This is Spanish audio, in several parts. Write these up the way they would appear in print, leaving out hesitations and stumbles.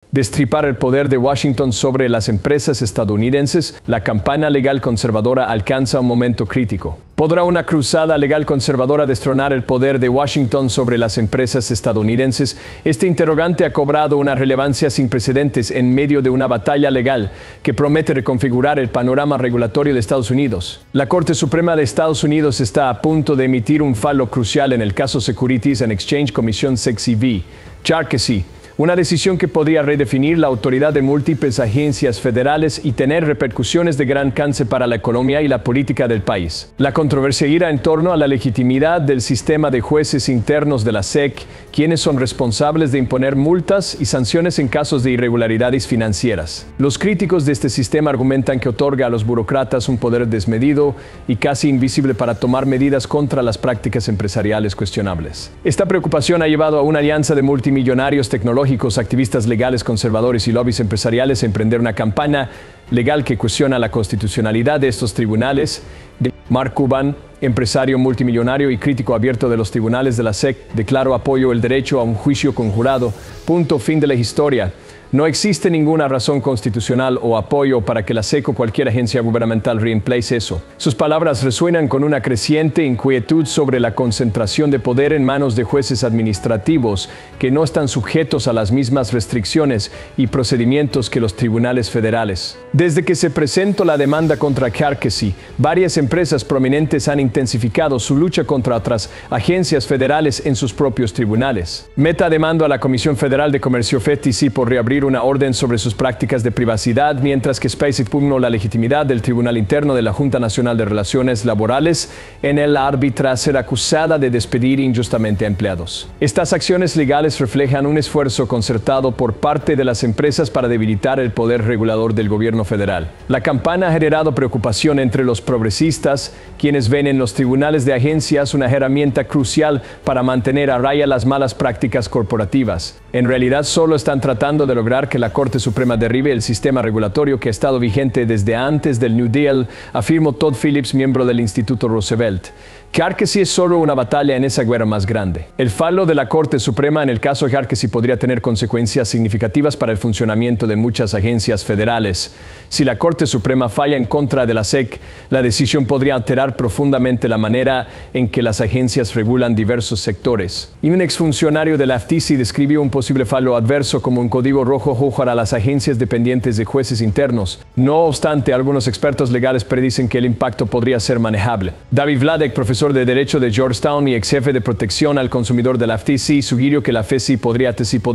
destripar el poder de Washington sobre las empresas estadounidenses, la campaña legal conservadora alcanza un momento crítico. ¿Podrá una cruzada legal conservadora destronar el poder de Washington sobre las empresas estadounidenses? Este interrogante ha cobrado una relevancia sin precedentes en medio de una batalla legal que promete reconfigurar el panorama regulatorio de Estados Unidos. La Corte Suprema de Estados Unidos está a punto de emitir un fallo crucial en el caso Securities and Exchange Commission SEC v. Charkesy, una decisión que podría redefinir la autoridad de múltiples agencias federales y tener repercusiones de gran alcance para la economía y la política del país. La controversia irá en torno a la legitimidad del sistema de jueces internos de la SEC, quienes son responsables de imponer multas y sanciones en casos de irregularidades financieras. Los críticos de este sistema argumentan que otorga a los burócratas un poder desmedido y casi invisible para tomar medidas contra las prácticas empresariales cuestionables. Esta preocupación ha llevado a una alianza de multimillonarios tecnológicos, activistas legales conservadores y lobbies empresariales a emprender una campaña legal que cuestiona la constitucionalidad de estos tribunales. Mark Cuban, empresario multimillonario y crítico abierto de los tribunales de la SEC, declaró apoyo al derecho a un juicio conjurado. Punto, fin de la historia. No existe ninguna razón constitucional o apoyo para que la SEC o cualquier agencia gubernamental reemplace eso. Sus palabras resuenan con una creciente inquietud sobre la concentración de poder en manos de jueces administrativos que no están sujetos a las mismas restricciones y procedimientos que los tribunales federales. Desde que se presentó la demanda contra Charkesy, varias empresas prominentes han intensificado su lucha contra otras agencias federales en sus propios tribunales. Meta demandó a la Comisión Federal de Comercio FTC por reabrir una orden sobre sus prácticas de privacidad, mientras que SpaceX pugnó la legitimidad del Tribunal Interno de la Junta Nacional de Relaciones Laborales en el árbitro ser acusada de despedir injustamente a empleados. Estas acciones legales reflejan un esfuerzo concertado por parte de las empresas para debilitar el poder regulador del gobierno federal. La campaña ha generado preocupación entre los progresistas, quienes ven en los tribunales de agencias una herramienta crucial para mantener a raya las malas prácticas corporativas. En realidad, solo están tratando de lograr que la Corte Suprema derribe el sistema regulatorio que ha estado vigente desde antes del New Deal, afirmó Todd Phillips, miembro del Instituto Roosevelt. Charkesy es solo una batalla en esa guerra más grande. El fallo de la Corte Suprema en el caso Charkesy podría tener consecuencias significativas para el funcionamiento de muchas agencias federales. Si la Corte Suprema falla en contra de la SEC, la decisión podría alterar profundamente la manera en que las agencias regulan diversos sectores. Y un exfuncionario de la FTC describió un posible fallo adverso como un código rojo para las agencias dependientes de jueces internos. No obstante, algunos expertos legales predicen que el impacto podría ser manejable. David Vladek, profesor de Derecho de Georgetown y ex jefe de protección al consumidor de la FTC, sugirió que la FTC podría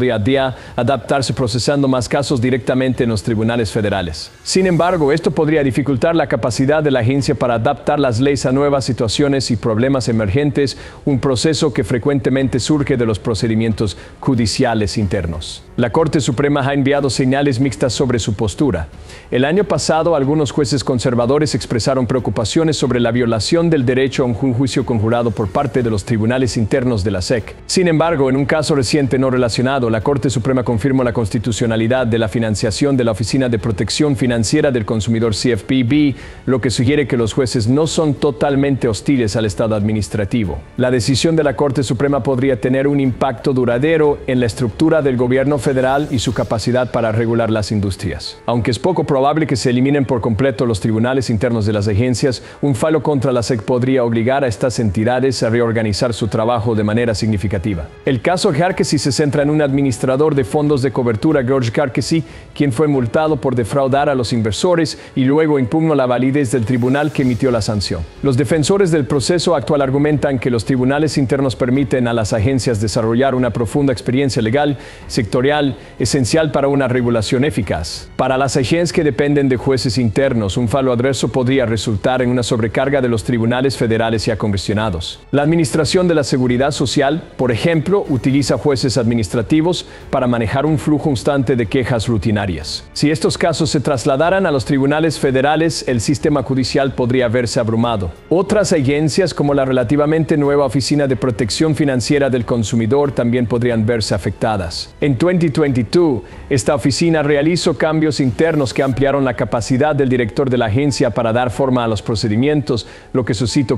adaptarse procesando más casos directamente en los tribunales federales. Sin embargo, esto podría dificultar la capacidad de la agencia para adaptar las leyes a nuevas situaciones y problemas emergentes, un proceso que frecuentemente surge de los procedimientos judiciales internos. La Corte Suprema ha enviado señales mixtas sobre su postura. El año pasado, algunos jueces conservadores expresaron preocupaciones sobre la violación del derecho a un juicio conjurado por parte de los tribunales internos de la SEC. Sin embargo, en un caso reciente no relacionado, la Corte Suprema confirmó la constitucionalidad de la financiación de la Oficina de Protección Financiera del Consumidor CFPB, lo que sugiere que los jueces no son totalmente hostiles al Estado administrativo. La decisión de la Corte Suprema podría tener un impacto duradero en la estructura del gobierno federal y su capacidad para regular las industrias. Aunque es poco probable que se eliminen por completo los tribunales internos de las agencias, un fallo contra la SEC podría obligar a estas entidades a reorganizar su trabajo de manera significativa. El caso Charkesy se centra en un administrador de fondos de cobertura, George Charkesy, quien fue multado por defraudar a los inversores y luego impugnó la validez del tribunal que emitió la sanción. Los defensores del proceso actual argumentan que los tribunales internos permiten a las agencias desarrollar una profunda experiencia legal, sectorial, esencial para una regulación eficaz. Para las agencias que dependen de jueces internos, un fallo adverso podría resultar en una sobrecarga de los tribunales federales y comisionados. La Administración de la Seguridad Social, por ejemplo, utiliza jueces administrativos para manejar un flujo constante de quejas rutinarias. Si estos casos se trasladaran a los tribunales federales, el sistema judicial podría verse abrumado. Otras agencias, como la relativamente nueva Oficina de Protección Financiera del Consumidor, también podrían verse afectadas. En 2022, esta oficina realizó cambios internos que ampliaron la capacidad del director de la agencia para dar forma a los procedimientos, lo que suscitó críticas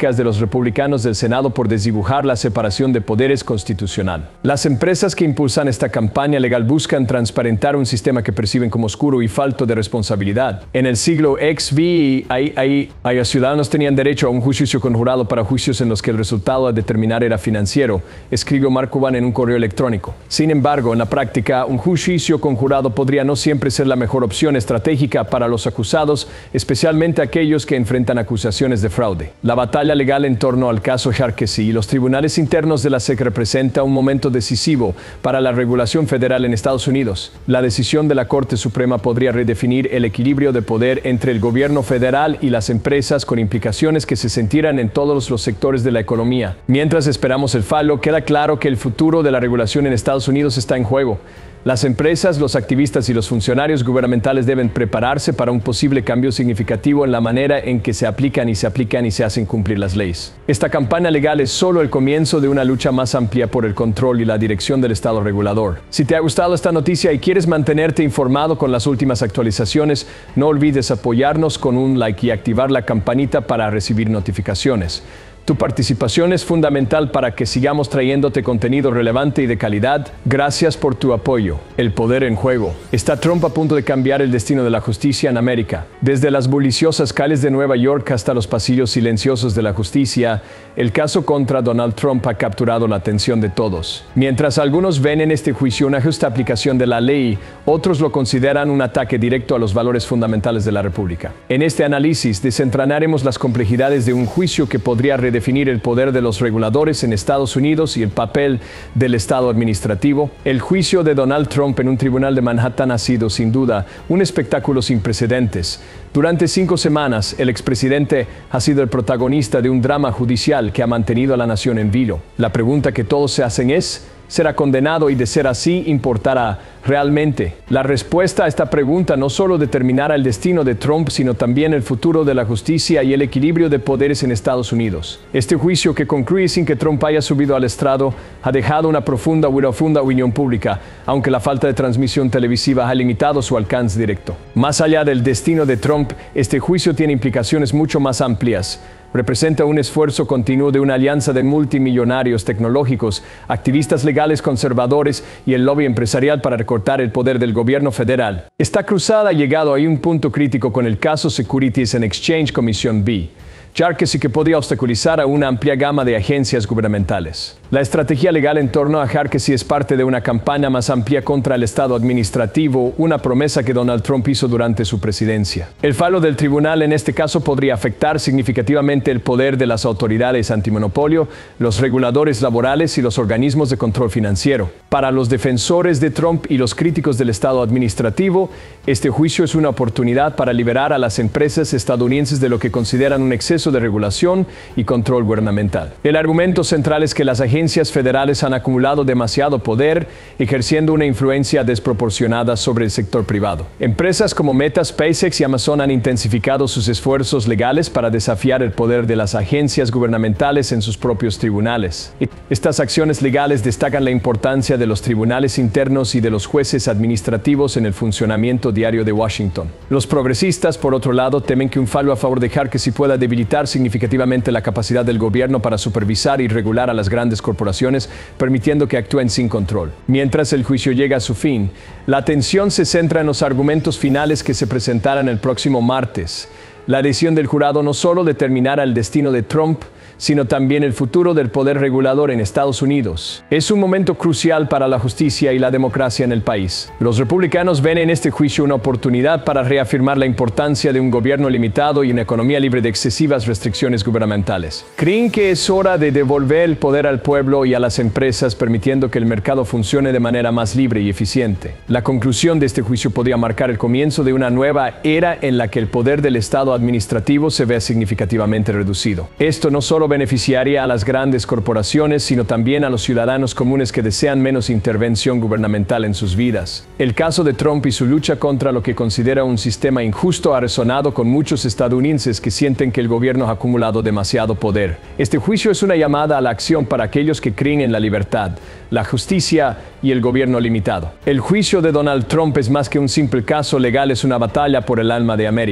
críticas de los republicanos del Senado por desdibujar la separación de poderes constitucional. Las empresas que impulsan esta campaña legal buscan transparentar un sistema que perciben como oscuro y falto de responsabilidad. En el siglo XV, los ciudadanos tenían derecho a un juicio conjurado para juicios en los que el resultado a determinar era financiero, escribió Mark Cuban en un correo electrónico. Sin embargo, en la práctica, un juicio conjurado podría no siempre ser la mejor opción estratégica para los acusados, especialmente aquellos que enfrentan acusaciones de fraude. La batalla legal en torno al caso Harkesy y los tribunales internos de la SEC representa un momento decisivo para la regulación federal en Estados Unidos. La decisión de la Corte Suprema podría redefinir el equilibrio de poder entre el gobierno federal y las empresas, con implicaciones que se sentirán en todos los sectores de la economía. Mientras esperamos el fallo, queda claro que el futuro de la regulación en Estados Unidos está en juego. Las empresas, los activistas y los funcionarios gubernamentales deben prepararse para un posible cambio significativo en la manera en que se aplican y se hacen cumplir las leyes. Esta campaña legal es solo el comienzo de una lucha más amplia por el control y la dirección del Estado regulador. Si te ha gustado esta noticia y quieres mantenerte informado con las últimas actualizaciones, no olvides apoyarnos con un like y activar la campanita para recibir notificaciones. Tu participación es fundamental para que sigamos trayéndote contenido relevante y de calidad. Gracias por tu apoyo. El poder en juego. ¿Está Trump a punto de cambiar el destino de la justicia en América? Desde las buliciosas calles de Nueva York hasta los pasillos silenciosos de la justicia, el caso contra Donald Trump ha capturado la atención de todos. Mientras algunos ven en este juicio una justa aplicación de la ley, otros lo consideran un ataque directo a los valores fundamentales de la República. En este análisis desentrañaremos las complejidades de un juicio que podría redefinir el poder de los reguladores en Estados Unidos y el papel del Estado administrativo. El juicio de Donald Trump en un tribunal de Manhattan ha sido, sin duda, un espectáculo sin precedentes. Durante 5 semanas, el expresidente ha sido el protagonista de un drama judicial que ha mantenido a la nación en vilo. La pregunta que todos se hacen es: ¿será condenado? Y de ser así, ¿importará realmente? La respuesta a esta pregunta no solo determinará el destino de Trump, sino también el futuro de la justicia y el equilibrio de poderes en Estados Unidos. Este juicio, que concluye sin que Trump haya subido al estrado, ha dejado una profunda opinión pública, aunque la falta de transmisión televisiva ha limitado su alcance directo. Más allá del destino de Trump, este juicio tiene implicaciones mucho más amplias. Representa un esfuerzo continuo de una alianza de multimillonarios tecnológicos, activistas legales conservadores y el lobby empresarial para recortar el poder del gobierno federal. Esta cruzada ha llegado a un punto crítico con el caso Securities and Exchange Commission B, Harkesy, que podría obstaculizar a una amplia gama de agencias gubernamentales. La estrategia legal en torno a Harkesy es parte de una campaña más amplia contra el Estado administrativo, una promesa que Donald Trump hizo durante su presidencia. El fallo del tribunal en este caso podría afectar significativamente el poder de las autoridades antimonopolio, los reguladores laborales y los organismos de control financiero. Para los defensores de Trump y los críticos del Estado administrativo, este juicio es una oportunidad para liberar a las empresas estadounidenses de lo que consideran un exceso de regulación y control gubernamental. El argumento central es que las agencias federales han acumulado demasiado poder, ejerciendo una influencia desproporcionada sobre el sector privado. Empresas como Meta, SpaceX y Amazon han intensificado sus esfuerzos legales para desafiar el poder de las agencias gubernamentales en sus propios tribunales. Estas acciones legales destacan la importancia de los tribunales internos y de los jueces administrativos en el funcionamiento diario de Washington. Los progresistas, por otro lado, temen que un fallo a favor de Harkesy pueda debilitar significativamente la capacidad del gobierno para supervisar y regular a las grandes corporaciones, permitiendo que actúen sin control. Mientras el juicio llega a su fin, la atención se centra en los argumentos finales que se presentarán el próximo martes. La decisión del jurado no solo determinará el destino de Trump, sino también el futuro del poder regulador en Estados Unidos. Es un momento crucial para la justicia y la democracia en el país. Los republicanos ven en este juicio una oportunidad para reafirmar la importancia de un gobierno limitado y una economía libre de excesivas restricciones gubernamentales. Creen que es hora de devolver el poder al pueblo y a las empresas, permitiendo que el mercado funcione de manera más libre y eficiente. La conclusión de este juicio podría marcar el comienzo de una nueva era en la que el poder del Estado administrativo se ve significativamente reducido. Esto no solo beneficiaría a las grandes corporaciones, sino también a los ciudadanos comunes que desean menos intervención gubernamental en sus vidas. El caso de Trump y su lucha contra lo que considera un sistema injusto ha resonado con muchos estadounidenses que sienten que el gobierno ha acumulado demasiado poder. Este juicio es una llamada a la acción para aquellos que creen en la libertad, la justicia y el gobierno limitado. El juicio de Donald Trump es más que un simple caso legal, es una batalla por el alma de América.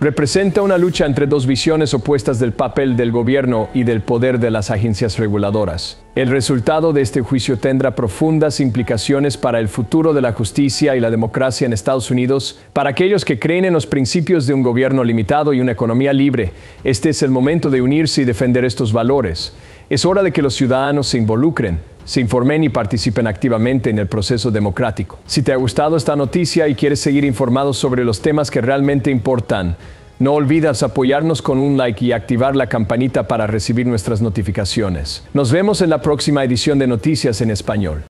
representa una lucha entre dos visiones opuestas del papel del gobierno y del poder de las agencias reguladoras. El resultado de este juicio tendrá profundas implicaciones para el futuro de la justicia y la democracia en Estados Unidos. Para aquellos que creen en los principios de un gobierno limitado y una economía libre, este es el momento de unirse y defender estos valores. Es hora de que los ciudadanos se involucren, se informen y participen activamente en el proceso democrático. Si te ha gustado esta noticia y quieres seguir informado sobre los temas que realmente importan, no olvides apoyarnos con un like y activar la campanita para recibir nuestras notificaciones. Nos vemos en la próxima edición de Noticias en Español.